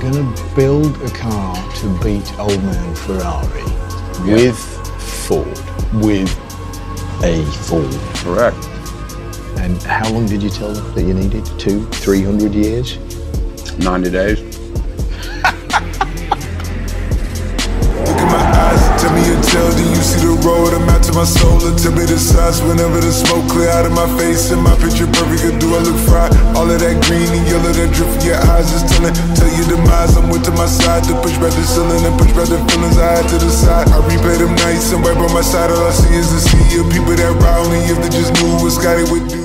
going to build a car to beat old man Ferrari with Ford. With a Ford. Correct. And how long did you tell them that you needed? 200-300 years? 90 days. Look in my eyes, tell me your tale. Do you see the road? I'm out to my soul. And tell me the size whenever the smoke clear out of my face. And my picture perfect, or do I look fried? All of that green and yellow that drip from your eyes is telling. Tell your demise, I'm with to my side. To push back the ceiling and push back the feelings I had to the side. I replay them nights and right by my side. All I see is the sea of people that ride me. If they just knew what Scotty would do.